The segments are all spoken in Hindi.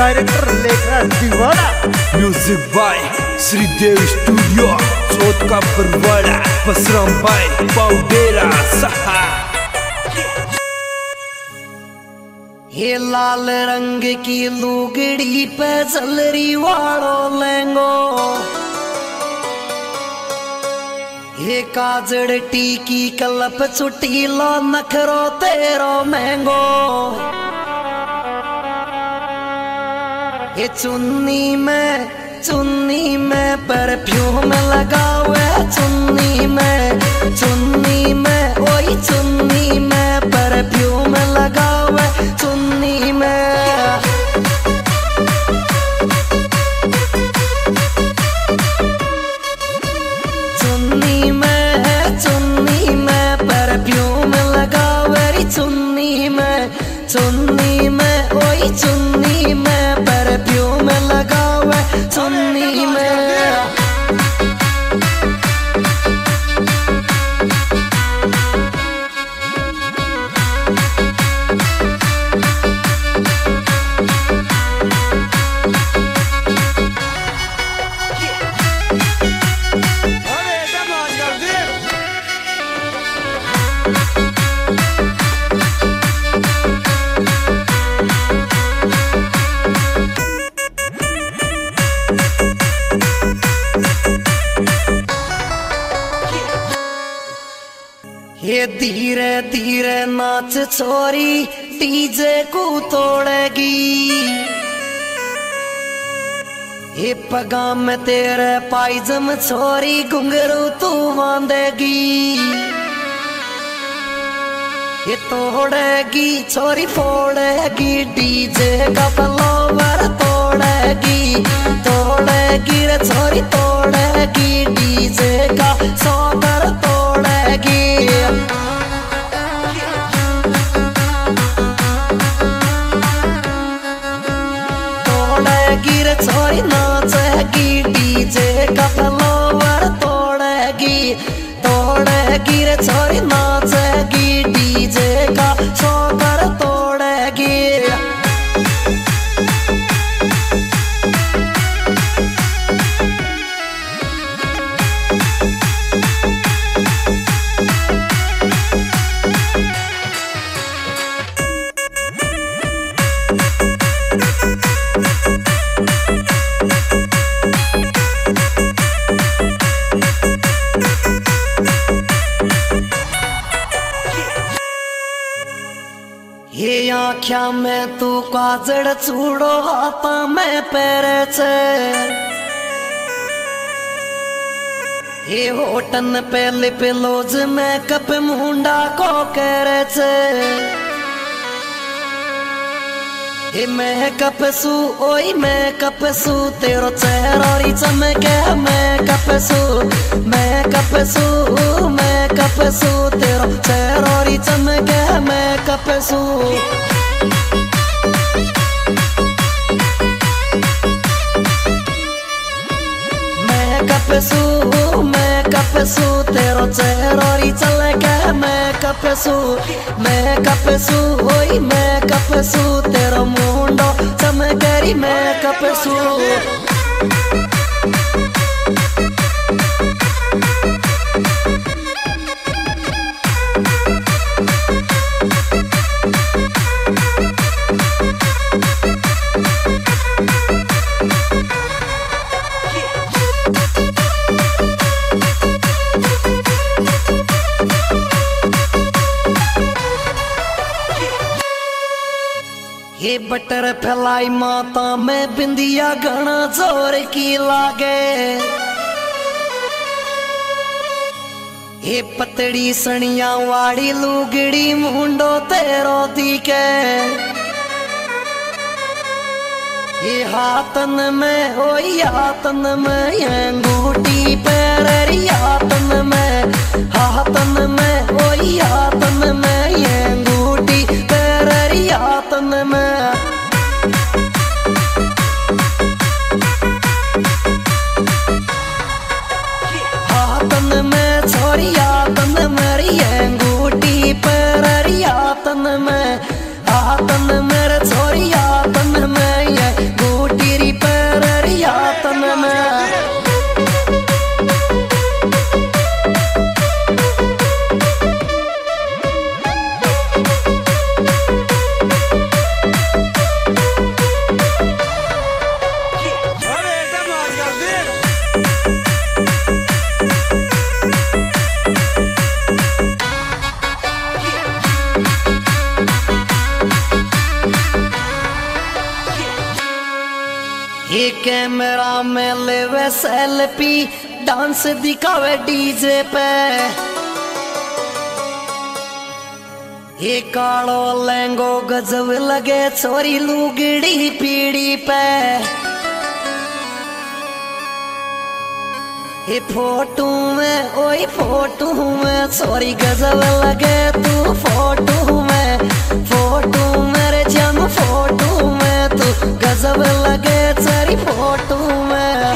Director Lekhraj Deewana. Music by Shridev studio, Chauth Ka Barwara, Basram भाई पाउडेरा सहा। ये लाल रंग की लुगड़ी पे जलरी वालो लेंगो, ये काजड़ टीकी कलप चुटीलो नखरो तेरो महंगो। ये चुन्नी में परफ्यूम लगावे, चुन्नी में ओई चुन्नी में परफ्यूम लगावे, चुन्नी में परफ्यूम लगावे, चुन्नी में ओई चुन्नी में परफ्यूम लगावे, चुन्नी में। ये धीरे धीरे नाच छोरी डीजे को तोड़ेगी, ये पगा में तेरे पायजम छोरी घुंघरू तू बांधेगी। ये तोड़ेगी छोरी फोड़ेगी, डीजे का फ्लावर तोड़ेगी रे छोरी तोड़ेगी, डीजे का सौगर तोड़ेगी। तोड़ेगी रे छोरी नाचेगी, डीजे का फ्लावर तोड़ेगी रे छोरी नाचेगी, डीजे का सौगर तोड़ेगी। ये आँख्या में तू काजड़ चूड़ो, हाथा में पैरे छे, ये होटन पे लिप लोज में कप मुंडा को करे छे। ये मेकअप सू ओई मेकअप सू तेरो चेहरा चमके, मेकअप सू तेरो चेहरा चमके, मेकअप सू। मेकअप सू तेरो चेहरा चमके, मेकअप सू ओई मेकअप सू तेरो मुंडो चमकेरी, मेकअप सू। ये बटर फैलाई माता में बिंदिया घना जोर की लागे, ये पतड़ी सनिया वाड़ी लुगड़ी मुंडो तेरो दिखे। ये हाथन में ओई हाथन में अंगूठी पैरी, हाथन में ओई हाथन में अंगूठी पैरी, हाथन में। हाथन में छोरी हाथन मेरी अंगूठी पैरी, हाथन में मेरे छोरी हाथन में ये कैमरा में लेवे सेल्फी, डांस दिखावे डीजे पे। ये कालो लहंगो गजब लगे छोरी लुगड़ी पीड़ी पे। ये फोटो में ओई फोटो में छोरी गजब लगे तू फोटो में। फोटो मेरे जम फोटो में तू गजब लगे छोरी फोटो में।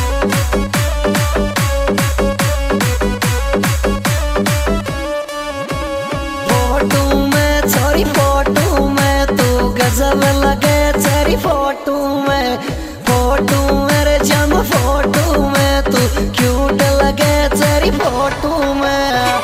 फोटो में छोरी फोटो में तू गजब लगे छोरी फोटो में। फोटो मेरे जम फोटो में तू क्यूट लगे तेरी फोटो में।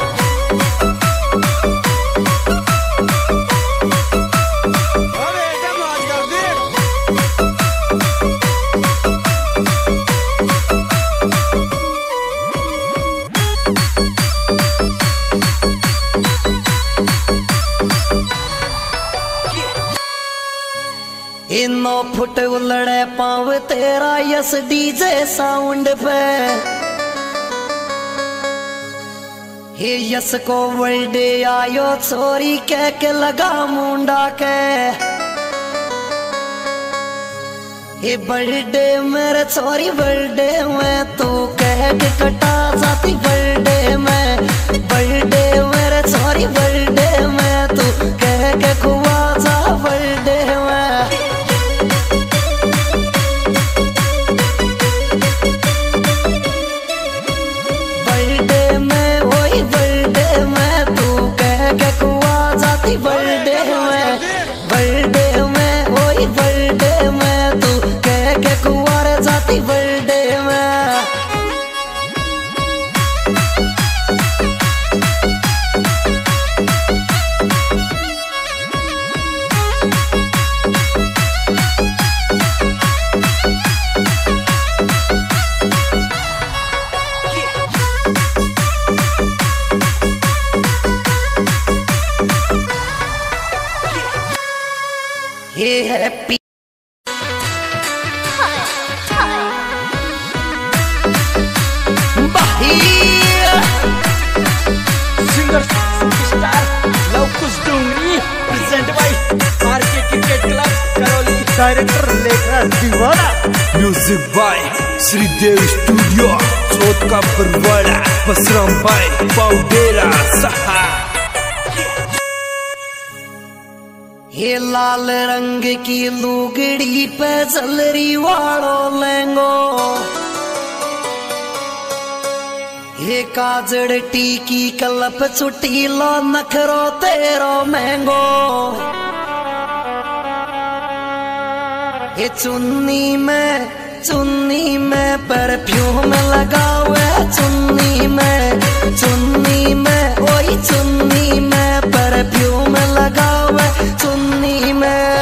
इनो फुट उलड़े पाव तेरा यस डीजे साउंड पे। हे यस को बर्थडे आयो छोरी कह के लगा मुंडा के। हे बर्थडे मेरे छोरी बर्थडे में तू कह के कटा जाती बर्थडे में। बर्थडे मेरे छोरी बर्थडे में तू कह के खुआ जा बर्थडे में। बर्थडे में बर्थडे में वही बर्थडे में तू कह के कुंवर जाती बर्थडे में। ये happy singer superstar Lavkush Dongri present by RK cricket club Karauli. Director Lekhraj Deewana. Music by Shridev studio Chauth Ka Barwara. Basram bye पाउडेरा सहा। ये लाल रंग की लुगड़ी पे जलरी वालो लहंगो। ये काजड़ टीकी कलप चुटीलो नखरो तेरो महंगो। ये चुन्नी में परफ्यूम लगावे चुन्नी में ओई चुन्नी में परफ्यूम लगावे चुन्नी में।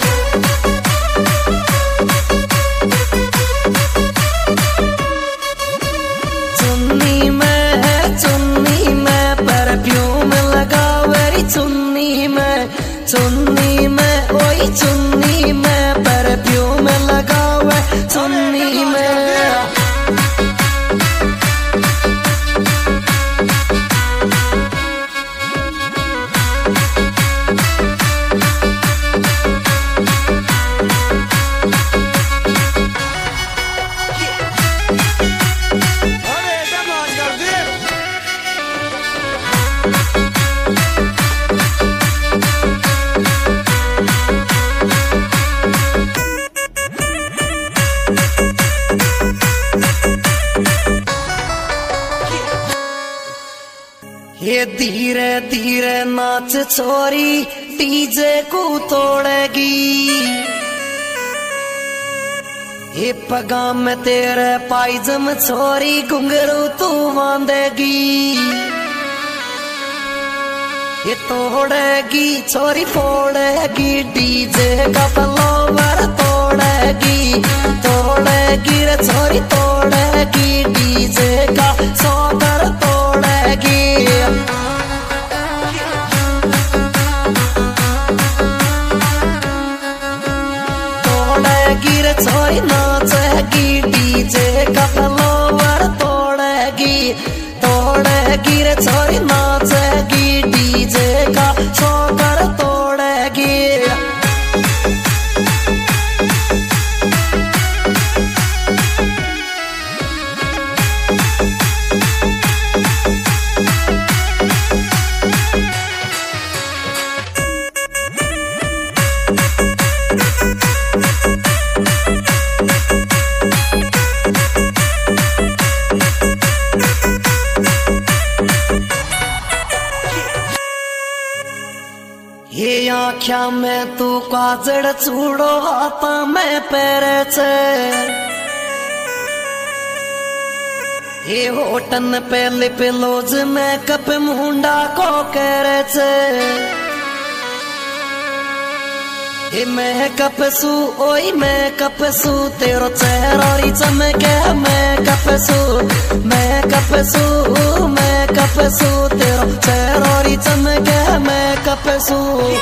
चुन्नी में परफ्यूम लगावे चुन्नी में ओई चुन्नी में परफ्यूम लगावे चुन्नी में। ये धीरे धीरे नाच छोरी डीजे को तोड़ेगी। ये पगाम में तेरे पायजम छोरी घुंघरू तू बांधेगी। ये तोड़ेगी छोरी फोड़ेगी डीजे का फ्लोवर तोड़ेगी। रे छोरी तोड़ेगी डीजे का सौकर तोड़ेगी। रे छोरी ना आख्या में तू काजड़ चूड़ो हाथा में पैरे छे ये होटन पे लिप लोज में कप मुंडा को करे छे ये मैं कपसू ओई मैं कपसू तेरो चेहरा री चमके मैं कपसू मैं कपसू मैं कपसू तेरो चेहरा री चमके मैं कपसू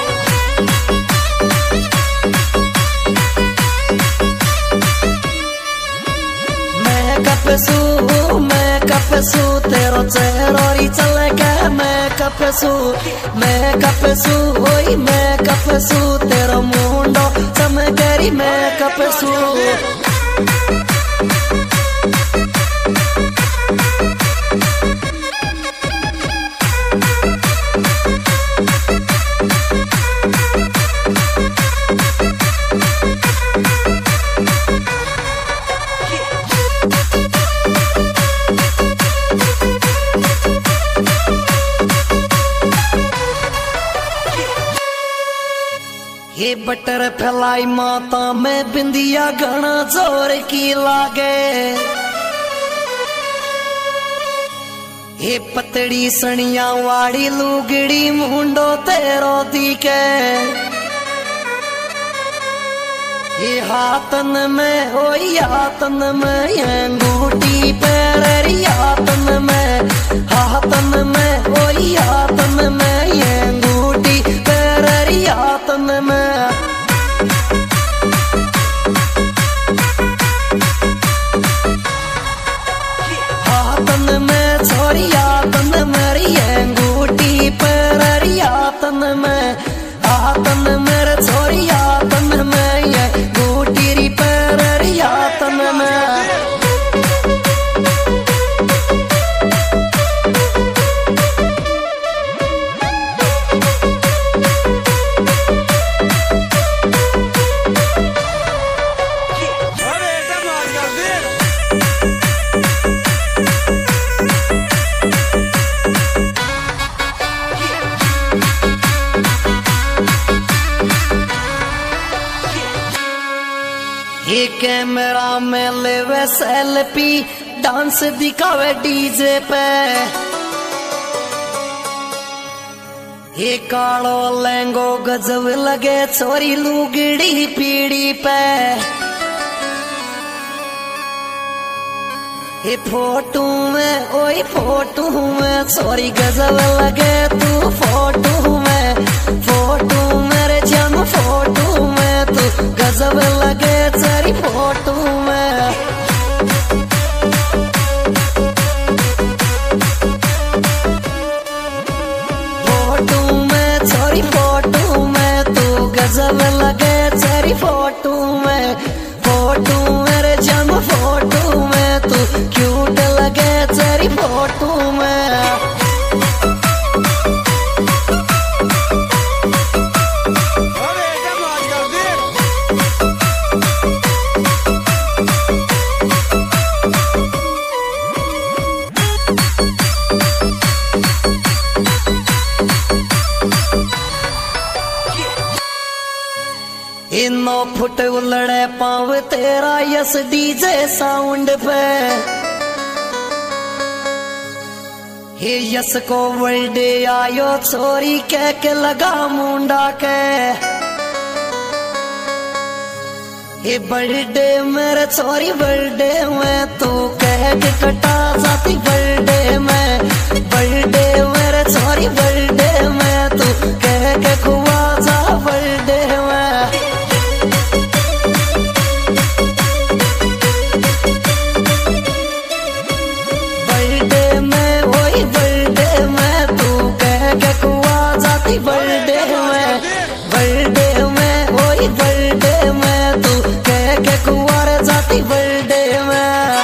मैं कपसू तेरो चेहरा री चमके मैं कपसू ओई मैं कपसू तेरो मुंडो चमकेरी मैं कपसू ये बटर फैलाई माता में बिंदिया घना जोर की लागे ये पतड़ी सनिया वाड़ी लुगड़ी मुंडो तेरो दिखे ये हाथन में ओई हाथन में ये अंगूठी पैरी हाथन में ओई हाथन में ये अंगूठी पैरी हाथन में छोरी हाथन मेरी अंगूठी पैरी हाथन मेरे छोरी हाथन में ये अंगूठी री पैरी हाथन में ये कैमरा में लेवे सेल्फी डांस दिखावे डीजे पे ये कालो लहंगो गजब लगे छोरी लुगड़ी पीड़ी पे ये फोटो में ओई फोटो में छोरी गजब लगे तू फोटो मेरे जम फोटो में तू गजब लगे तेरी फोटो में छोरी फोटो में तू गजब लगे तेरी फोटो मेरे जम फोटो में तू क्यूट लगे तेरी फोटो में इनो फुट उलड़े पाव तेरा यस डीजे साउंड पे हे यस को वर्ल्डे आयो छोरी कह के लगा मुंडा के हे बर्थडे मेरे छोरी बर्थडे में तू कह के कटा जाती बर्थडे मेरे छोरी बर्थडे में तू कह के खुआ जा बर्थडे में बर्थडे में ओई बर्थडे में तू कह के कुंवर जाती बर्थडे में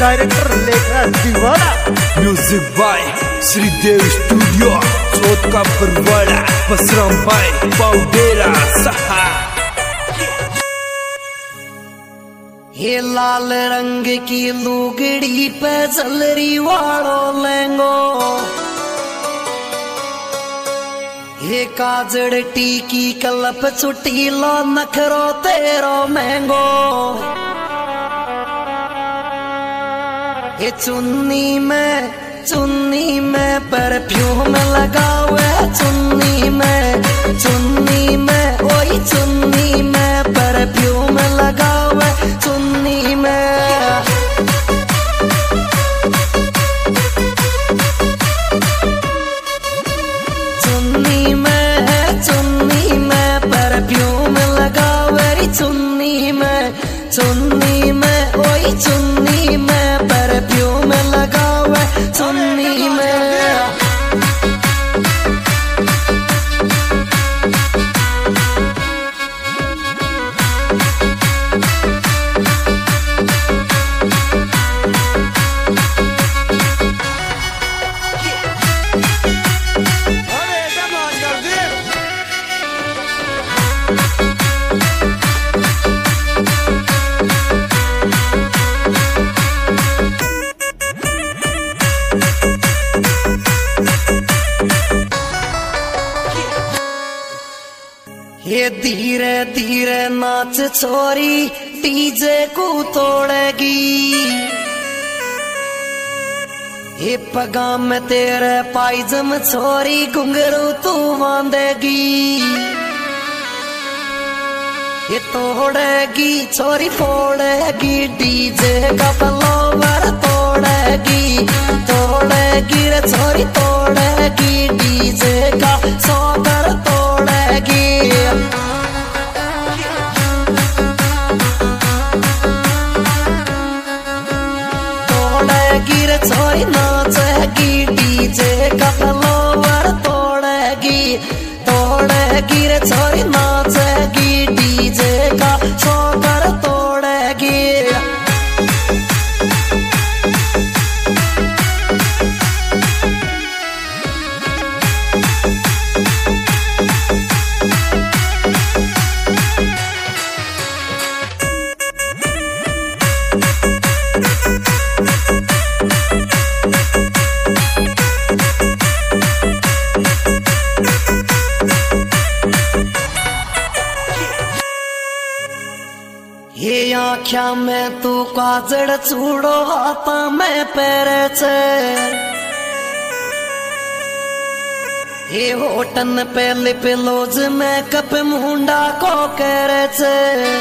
director Lekhraj Deewana. Music by Shridev studio Chauth Ka Barwara Basram भाई पाउडेरा सहा। ये लाल रंग की लुगड़ी पे जलरी वालो लेंगो, ये काजड़ टीकी कलप चुटीलो नखरो तेरो महंगो। ये चुन्नी में परफ्यूम लगावे, चुन्नी में ओई चुन्नी में परफ्यूम लगावे, चुन्नी में। चुन्नी में परफ्यूम लगावे री, चुन्नी में ओई चुन्नी में परफ्यूम लगावे, चुन्नी में। ये धीरे धीरे नाच छोरी डीजे को तोड़ेगी, ये पगा में तेरे पायजम छोरी घुंघरू तू बांधेगी। ये तोड़ेगी छोरी फोड़ेगी डीजे का फ्लावर, तोड़ेगी रे छोरी तोड़ेगी डीजे का सौगर तोड़ेगी। तोड़ेगी रे छोरी नाचेगी डीजे का फ्लावर, तोड़ेगी रे छोरी नाचेगी डीजे का सौगर तोड़ेगी। ये आँख्या में तू काजड़ चूड़ो हाथा में पैरे छे, ये होटन पे लिप लोज में कप मुंडा को करे छे।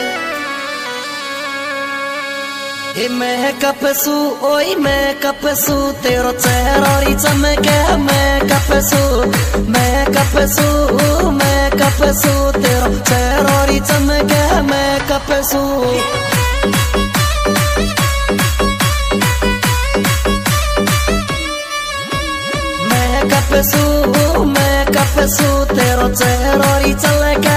ये मेकअप सू ओई मेकअप सू तेरो चेहरा चमके, मेकअप सू तेरो चेहरा चमके, मेकअप सू। मेकअप सू तेरो चेहरा चमके,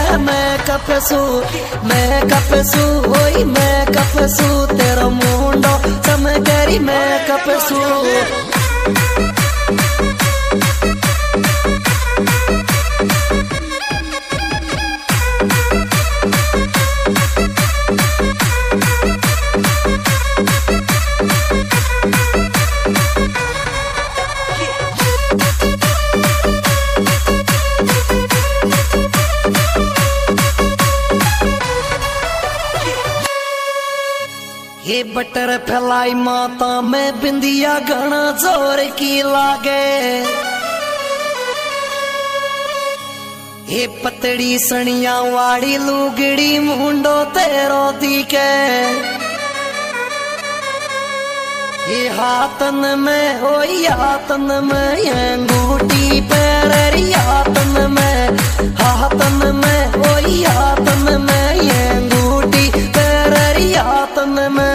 मेकअप सू ओई मेकअप सू तेरो मुंडो चमकेरी, मेकअप सू। ये बटर फैलाई माता में बिंदिया घना जोर की लागे, ये पतड़ी सनिया वाड़ी लुगड़ी मुंडो तेरो दिखे। ये हाथन में ओई हाथन में अंगूठी पैरी, हाथन में ओई हाथन में अंगूठी पैरी, हाथन में।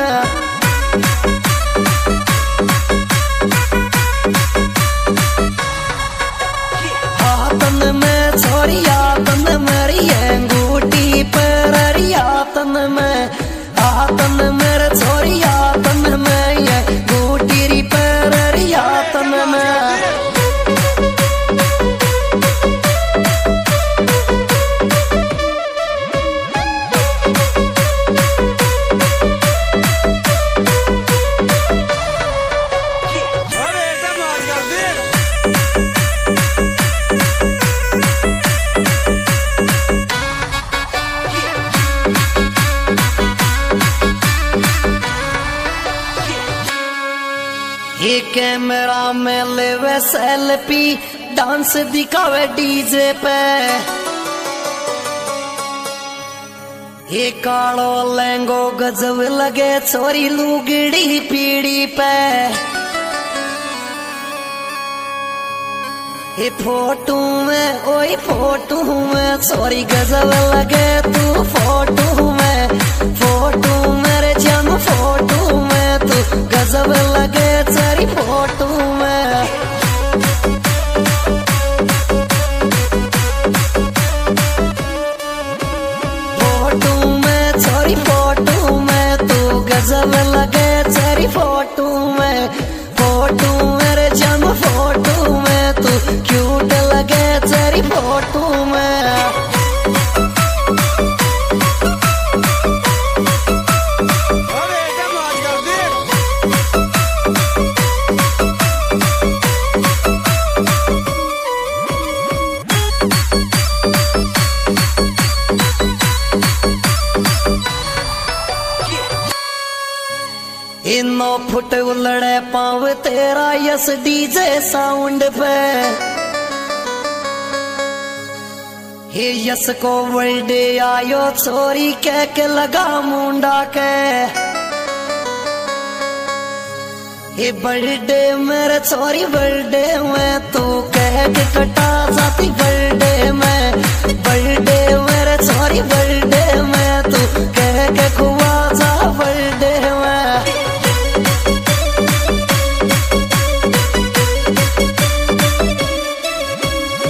हाथन में छोरी हाथन मेरी अंगूठी पैरी, हाथन में छोरी हाथन में कैमरा में लेवे सेल्फी, डांस दिखावे डीजे पे। ये कालो लहंगो गजब लगे छोरी लुगड़ी पीड़ी पे। ये फोटो में ओई फोटो में छोरी गजब लगे तू फोटो में। फोटो मेरे जम फोटो में तू गजब लगे तेरी फोटो में। फोटो में छोरी फोटो में तू गजब लगे तेरी फोटो में। फोटो मेरे जम फोटो में तू क्यूट लगे तेरी फोटो में। इनो फुट उलड़े पाव तेरा यस डीजे साउंड पे। हे यस को वर्ल्डे आयो छोरी कह के लगा मुंडा के। हे बर्थडे मेरे छोरी बर्थडे में तू कह के कटा जाती बर्थडे में। बर्थडे मेरे छोरी बर्थडे में तू कह के खुआ जा बर्थडे में।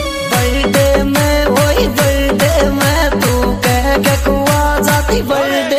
बर्थडे में वही बर्थडे में तू कह के खुआ जाती बर्थडे